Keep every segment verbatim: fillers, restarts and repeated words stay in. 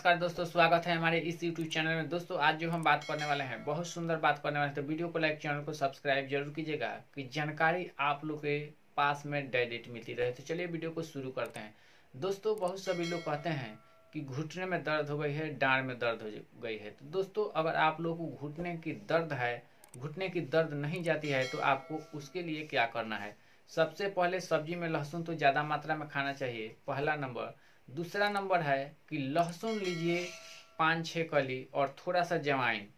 नमस्कार दोस्तों, स्वागत है हमारे इस यूट्यूब चैनल में। दोस्तों आज जो हम बात करने वाले हैं बहुत सुंदर बात करने वाले हैं, तो वीडियो को लाइक, चैनल को सब्सक्राइब जरूर कीजिएगा कि जानकारी आप लोग के पास में डायरेक्ट मिलती रहे। तो चलिए वीडियो को शुरू करते हैं। दोस्तों बहुत सभी लोग कहते हैं कि घुटने में दर्द हो गई है, डांड में दर्द हो गई है। तो दोस्तों अगर आप लोग को घुटने की दर्द है, घुटने की दर्द नहीं जाती है, तो आपको उसके लिए क्या करना है। सबसे पहले सब्जी में लहसुन तो ज़्यादा मात्रा में खाना चाहिए, पहला नंबर। दूसरा नंबर है कि लहसुन लीजिए पाँच छः कली और थोड़ा सा जवाइन,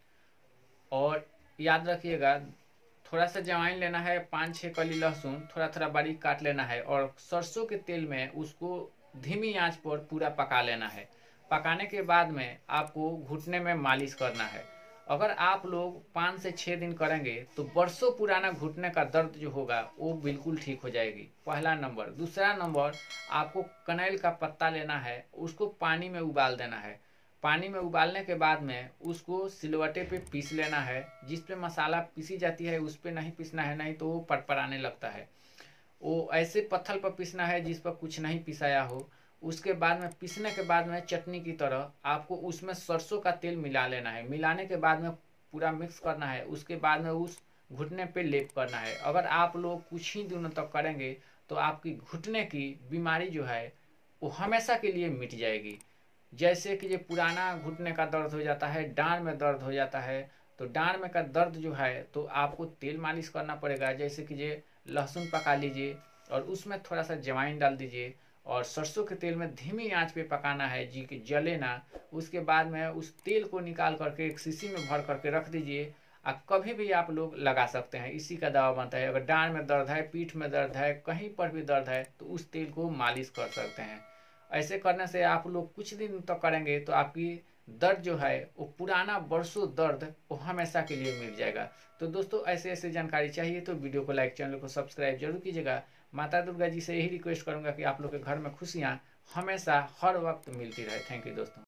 और याद रखिएगा थोड़ा सा जवाइन लेना है, पाँच छः कली लहसुन थोड़ा थोड़ा बारीक काट लेना है और सरसों के तेल में उसको धीमी आंच पर पूरा पका लेना है। पकाने के बाद में आपको घुटने में मालिश करना है। अगर आप लोग पाँच से छः दिन करेंगे तो बरसों पुराना घुटने का दर्द जो होगा वो बिल्कुल ठीक हो जाएगी, पहला नंबर। दूसरा नंबर, आपको कनैल का पत्ता लेना है, उसको पानी में उबाल देना है। पानी में उबालने के बाद में उसको सिलवटे पे पीस लेना है। जिस पे मसाला पीसी जाती है उस पे नहीं पीसना है, नहीं तो वो पटपराने लगता है। वो ऐसे पत्थर पर पीसना है जिस पर कुछ नहीं पिसाया हो। उसके बाद में पीसने के बाद में चटनी की तरह आपको उसमें सरसों का तेल मिला लेना है। मिलाने के बाद में पूरा मिक्स करना है। उसके बाद में उस घुटने पे लेप करना है। अगर आप लोग कुछ ही दिनों तक करेंगे तो आपकी घुटने की बीमारी जो है वो हमेशा के लिए मिट जाएगी। जैसे कि ये पुराना घुटने का दर्द हो जाता है, डांड में दर्द हो जाता है, तो डांड में का दर्द जो है तो आपको तेल मालिश करना पड़ेगा। जैसे कि ये लहसुन पका लीजिए और उसमें थोड़ा सा जवाइन डाल दीजिए और सरसों के तेल में धीमी आंच पे पकाना है जी कि जले ना। उसके बाद में उस तेल को निकाल करके एक शीशी में भर करके रख दीजिए। आप कभी भी आप लोग लगा सकते हैं, इसी का दवा बनता है। अगर डांड में दर्द है, पीठ में दर्द है, कहीं पर भी दर्द है तो उस तेल को मालिश कर सकते हैं। ऐसे करने से आप लोग कुछ दिन तक तो करेंगे तो आपकी दर्द जो है वो पुराना बरसों दर्द वो हमेशा के लिए मिट जाएगा। तो दोस्तों ऐसे ऐसे जानकारी चाहिए तो वीडियो को लाइक, चैनल को सब्सक्राइब जरूर कीजिएगा। माता दुर्गा जी से यही रिक्वेस्ट करूंगा कि आप लोग के घर में खुशियाँ हमेशा हर वक्त मिलती रहे। थैंक यू दोस्तों।